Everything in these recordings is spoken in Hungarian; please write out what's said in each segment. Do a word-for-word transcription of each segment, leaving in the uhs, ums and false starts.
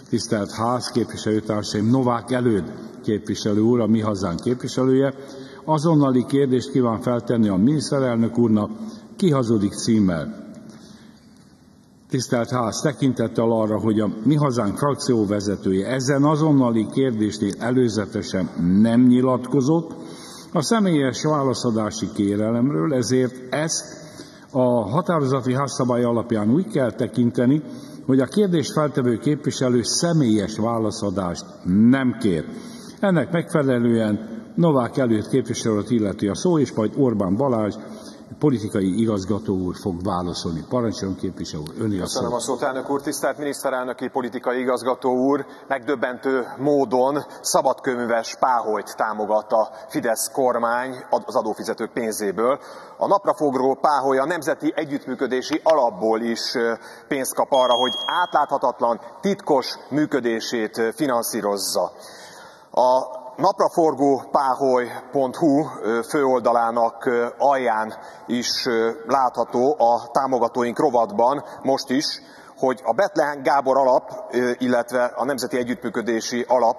Tisztelt Ház, képviselőtársaim, Novák Előd képviselő úr, a Mi Hazánk képviselője, azonnali kérdést kíván feltenni a miniszterelnök úrnak, ki hazudik címmel. Tisztelt Ház, tekintettel arra, hogy a Mi Hazánk frakcióvezetője ezen azonnali kérdésnél előzetesen nem nyilatkozott a személyes válaszadási kérelemről, ezért ezt a határozati házszabály alapján úgy kell tekinteni, hogy a kérdést feltevő képviselő személyes válaszadást nem kér. Ennek megfelelően Novák Előd képviselőt illeti a szó, és majd Orbán Balázs politikai igazgató úr fog válaszolni. Parancsoljon, képviselő úr, öné a szó. Köszönöm a szót, elnök úr. Tisztelt miniszterelnöki politikai igazgató úr, megdöbbentő módon szabadkőműves Páholyt támogat a Fidesz kormány az adófizetők pénzéből. A napraforgó Páholy a Nemzeti Együttműködési Alapból is pénzt kap arra, hogy átláthatatlan, titkos működését finanszírozza. A napraforgó páholy pont hu főoldalának alján is látható a támogatóink rovatban most is, hogy a Bethlen Gábor Alap, illetve a Nemzeti Együttműködési Alap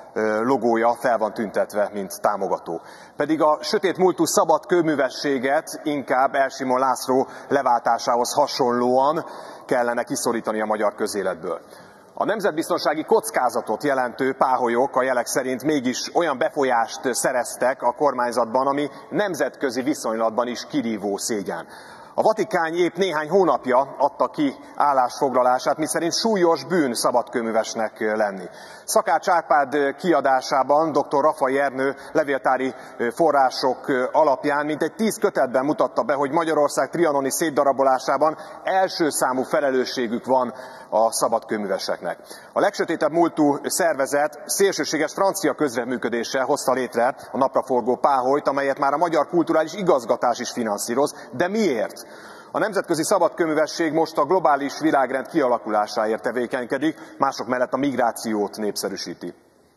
logója fel van tüntetve, mint támogató. Pedig a sötét múltú szabad kőművességet inkább Elsimon László leváltásához hasonlóan kellene kiszorítani a magyar közéletből. A nemzetbiztonsági kockázatot jelentő páholyok a jelek szerint mégis olyan befolyást szereztek a kormányzatban, ami nemzetközi viszonylatban is kirívó szégyen. A Vatikán épp néhány hónapja adta ki állásfoglalását, miszerint súlyos bűn szabadkőművesnek lenni. Szakács Árpád kiadásában dr. Rafai Ernő levéltári források alapján mintegy tíz kötetben mutatta be, hogy Magyarország trianoni szétdarabolásában első számú felelősségük van a szabadkőműveseknek. A legsötétebb múltú szervezet szélsőséges francia közreműködéssel hozta létre a napraforgó Páholyt, amelyet már a magyar kulturális igazgatás is finanszíroz. De miért? A nemzetközi szabadkőművesség most a globális világrend kialakulásáért tevékenykedik, mások mellett a migrációt népszerűsíti.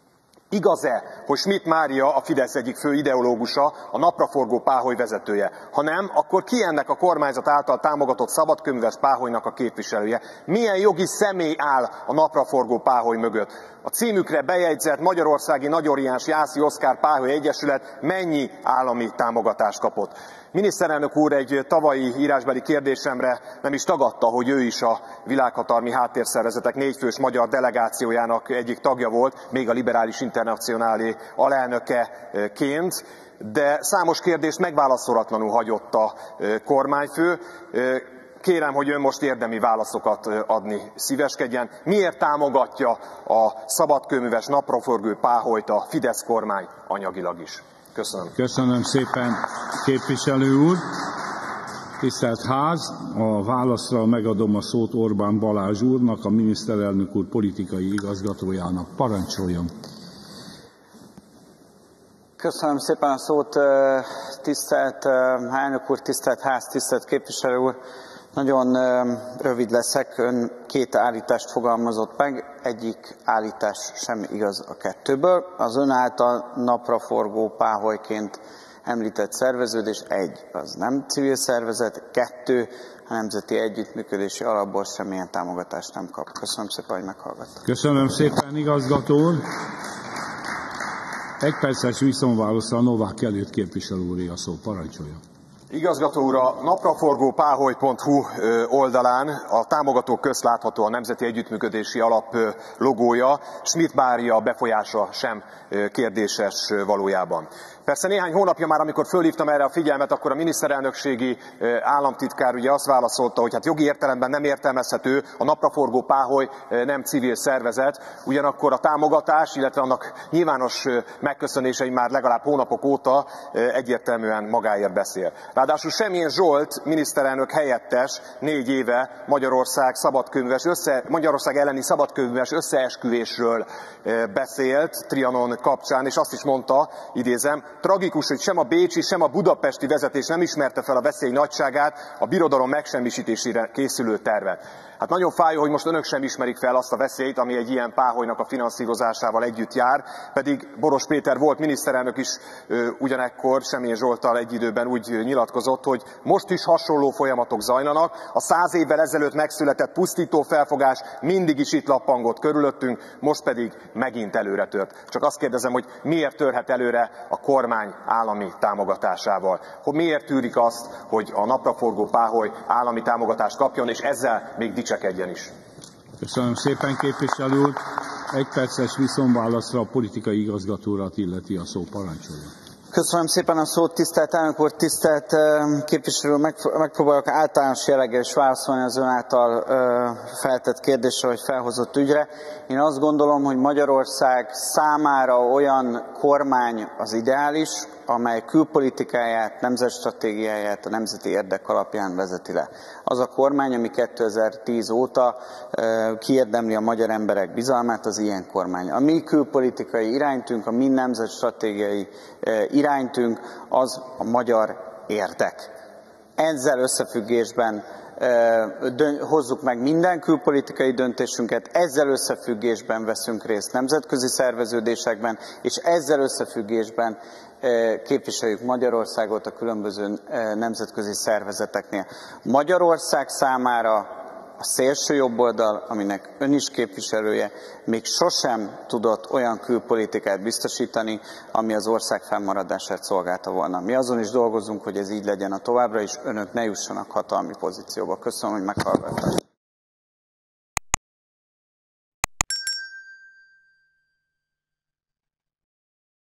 Igaz-e, hogy Schmidt Mária a Fidesz egyik fő ideológusa, a napraforgó Páholy vezetője? Ha nem, akkor ki ennek a kormányzat által támogatott szabadkőműves Páholynak a képviselője? Milyen jogi személy áll a napraforgó Páholy mögött? A címükre bejegyzett magyarországi nagyoriáns Jászi Oszkár Páholy Egyesület mennyi állami támogatást kapott? Miniszterelnök úr egy tavalyi írásbeli kérdésemre nem is tagadta, hogy ő is a világhatalmi háttérszervezetek négyfős magyar delegációjának egyik tagja volt, még a Liberális Internacionálé alelnökeként, de számos kérdést megválaszolatlanul hagyott a kormányfő. Kérem, hogy ön most érdemi válaszokat adni szíveskedjen. Miért támogatja a szabadkőműves napraforgó Páholyt a Fidesz kormány anyagilag is? Köszönöm. Köszönöm szépen, képviselő úr. Tisztelt Ház, a válaszra megadom a szót Orbán Balázs úrnak, a miniszterelnök úr politikai igazgatójának. Parancsoljon. Köszönöm szépen a szót, tisztelt elnök úr, tisztelt Ház, tisztelt képviselő úr. Nagyon rövid leszek, ön két állítást fogalmazott meg, egyik állítás sem igaz a kettőből. Az ön által napraforgó Páholyként említett szerveződés egy, az nem civil szervezet, kettő, a Nemzeti Együttműködési Alapból semmilyen támogatást nem kap. Köszönöm szépen, hogy meghallgattak. Köszönöm szépen, igazgató úr. Egy perces visszonválaszra Novák Előd képviselő úré a szó, parancsoljon. Igazgató úr, a napraforgó páholy pont hu oldalán a támogatók közt látható a Nemzeti Együttműködési Alap logója, Schmidt Mária befolyása sem kérdéses valójában. Persze néhány hónapja már, amikor fölhívtam erre a figyelmet, akkor a miniszterelnökségi államtitkár ugye azt válaszolta, hogy hát jogi értelemben nem értelmezhető, a napraforgó Páholy nem civil szervezet, ugyanakkor a támogatás, illetve annak nyilvános megköszönései már legalább hónapok óta egyértelműen magáért beszél. Ráadásul Semjén Zsolt miniszterelnök helyettes négy éve Magyarország, szabadkőműves össze, Magyarország elleni szabadkőműves összeesküvésről beszélt Trianon kapcsán, és azt is mondta, idézem, Tragikus, hogy sem a bécsi, sem a budapesti vezetés nem ismerte fel a veszély nagyságát, a birodalom megsemmisítésére készülő tervet. Hát nagyon fájó, hogy most önök sem ismerik fel azt a veszélyt, ami egy ilyen páholynak a finanszírozásával együtt jár, pedig Boros Péter volt miniszterelnök is ö, ugyanekkor Semjén Zsolttal egy időben úgy nyilatkozott, hogy most is hasonló folyamatok zajlanak, a száz évvel ezelőtt megszületett pusztító felfogás mindig is itt lappangott körülöttünk, most pedig megint előre tört. Csak azt kérdezem, hogy miért törhet előre a kormány állami támogatásával? Hogy miért tűrik azt, hogy a napraforgó páholy állami támogatást kapjon, és ezzel még dicsekedjen is? Köszönöm szépen, képviselő úr. Egy perces viszonválaszra a politikai igazgató urat illeti a szó, parancsolja. Köszönöm szépen a szót, tisztelt elnök úr, tisztelt képviselő, megpróbálok általános jelleggel is válaszolni az ön által feltett kérdésre, vagy felhozott ügyre. Én azt gondolom, hogy Magyarország számára olyan kormány az ideális, amely külpolitikáját, nemzetstratégiáját a nemzeti érdek alapján vezeti le. Az a kormány, ami kétezer-tíz óta kiérdemli a magyar emberek bizalmát, az ilyen kormány. A mi külpolitikai iránytünk, a mi nemzetstratégiai iránytünk az a magyar érdek. Ezzel összefüggésben hozzuk meg minden külpolitikai döntésünket, ezzel összefüggésben veszünk részt nemzetközi szerveződésekben, és ezzel összefüggésben képviseljük Magyarországot a különböző nemzetközi szervezeteknél. Magyarország számára a szélső jobboldal, aminek ön is képviselője, még sosem tudott olyan külpolitikát biztosítani, ami az ország fennmaradását szolgálta volna. Mi azon is dolgozunk, hogy ez így legyen a továbbra is, önök ne jussanak hatalmi pozícióba. Köszönöm, hogy meghallgattak.